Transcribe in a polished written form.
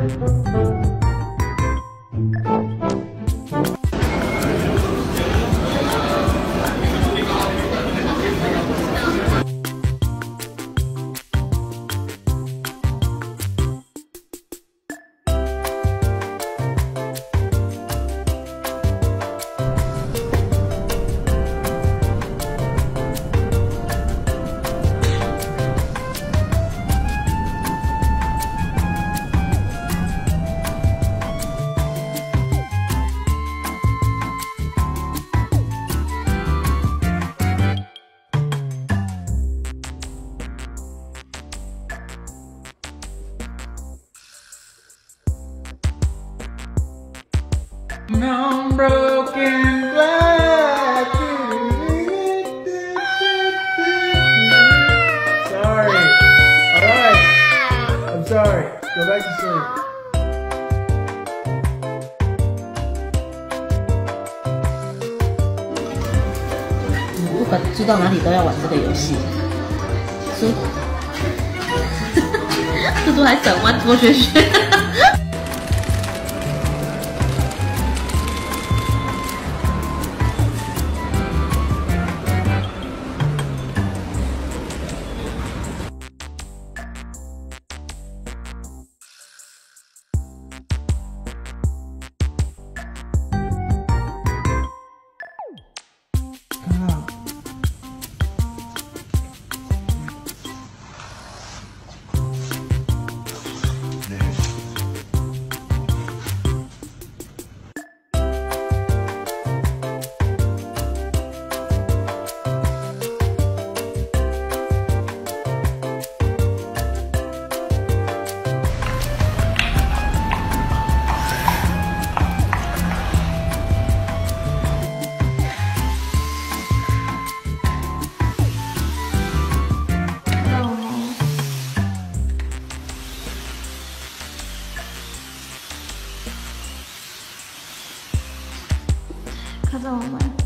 No broken glass. Sorry. Alright. I'm sorry. Go back to sleep. 不管知道哪里都要玩这个游戏。嘟嘟还转弯拖学学。看到我们。